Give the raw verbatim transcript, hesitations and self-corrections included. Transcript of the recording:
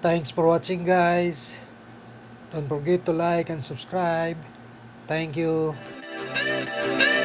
Thanks for watching, guys. Don't forget to like and subscribe. Thank you.